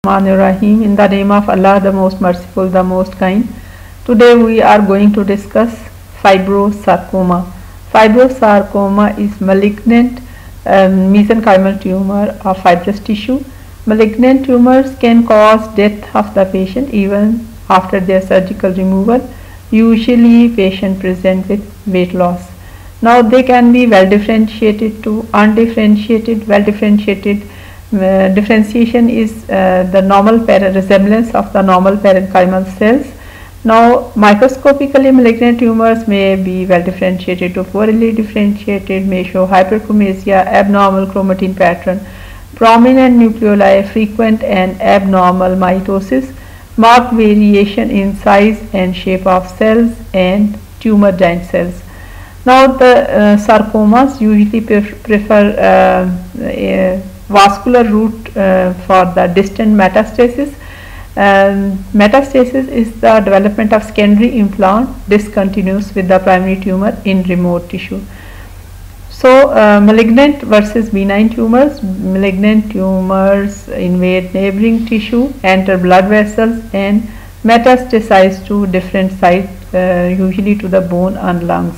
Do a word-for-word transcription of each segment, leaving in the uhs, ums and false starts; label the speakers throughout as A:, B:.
A: Rahim. In the name of Allah, the most merciful, the most kind. Today we are going to discuss fibrosarcoma. Fibrosarcoma is malignant um, mesenchymal tumor of fibrous tissue. Malignant tumors can cause death of the patient even after their surgical removal. Usually patient present with weight loss. Now they can be well differentiated to undifferentiated. Well differentiated uh, differentiation is uh, the normal resemblance of the normal parenchymal cells. Now microscopically malignant tumors may be well differentiated to poorly differentiated, may show hyperchromasia, abnormal chromatin pattern, prominent nucleoli, frequent and abnormal mitosis, marked variation in size and shape of cells, and tumor giant cells. Now the uh, sarcomas usually prefer uh, a vascular route uh, for the distant metastasis. Um, metastasis is the development of secondary implant discontinuous with the primary tumor in remote tissue. So uh, malignant versus benign tumors. Malignant tumors invade neighboring tissue, enter blood vessels and metastasize to different sites, uh, usually to the bone and lungs.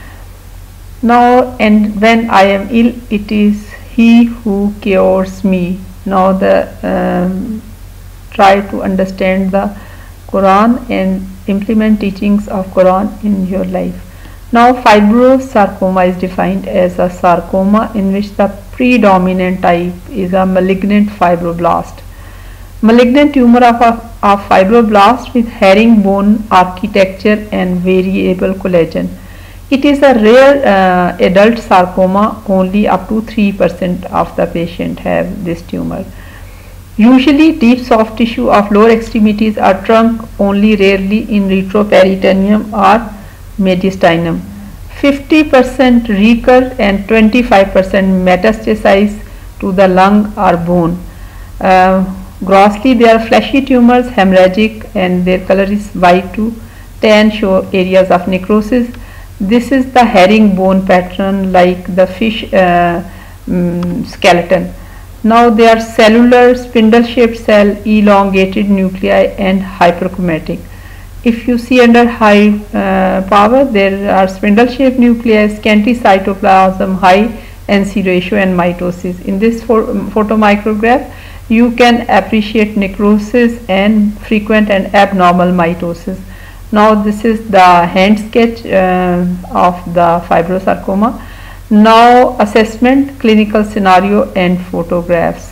A: Now, and when I am ill, it is He who cures me. Now the um, try to understand the Quran and implement teachings of Quran in your life. Now fibrosarcoma is defined as a sarcoma in which the predominant type is a malignant fibroblast. Malignant tumor of a of fibroblast with herringbone architecture and variable collagen. It is a rare uh, adult sarcoma. Only up to three percent of the patient have this tumor. Usually deep soft tissue of lower extremities or trunk, only rarely in retroperitoneum or mediastinum. fifty percent recur and twenty-five percent metastasize to the lung or bone. Uh, grossly they are fleshy tumors, hemorrhagic, and their color is white to tan, show areas of necrosis. This is the herringbone pattern like the fish uh, um, skeleton. Now they are cellular, spindle shaped cell, elongated nuclei and hyperchromatic. If you see under high uh, power, there are spindle shaped nuclei, scanty cytoplasm, high N C ratio and mitosis. In this photomicrograph you can appreciate necrosis and frequent and abnormal mitosis. Now this is the hand sketch uh, of the fibrosarcoma. Now assessment, clinical scenario and photographs.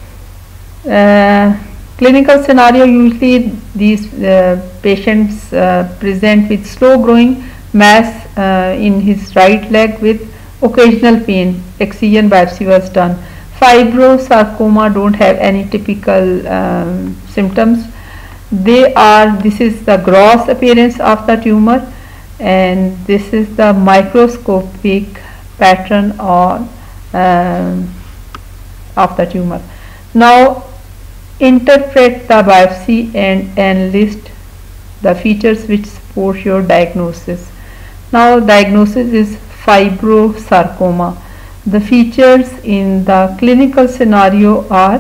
A: Uh, clinical scenario, usually these uh, patients uh, present with slow growing mass uh, in his right leg with occasional pain. Excision biopsy was done. Fibrosarcoma don't have any typical um, symptoms. They are, this is the gross appearance of the tumor and this is the microscopic pattern on um, of the tumor. Now interpret the biopsy and enlist the features which support your diagnosis. Now diagnosis is fibrosarcoma. The features in the clinical scenario are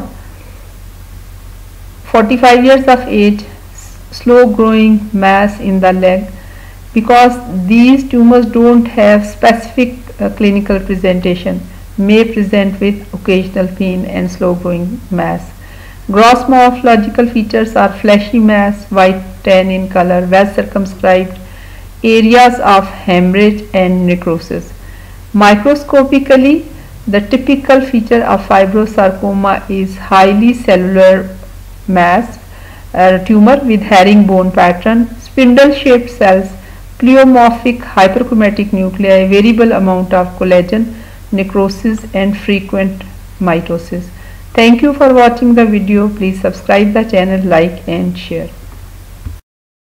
A: forty-five years of age, slow growing mass in the leg. Because these tumors don't have specific uh, clinical presentation, may present with occasional pain and slow growing mass. Gross morphological features are fleshy mass, white tan in color, well circumscribed, areas of hemorrhage and necrosis. Microscopically, the typical feature of fibrosarcoma is highly cellular mass, uh, tumor with herringbone pattern, spindle shaped cells, pleomorphic hyperchromatic nuclei, variable amount of collagen, necrosis and frequent mitosis. Thank you for watching the video. Please subscribe the channel, like and share.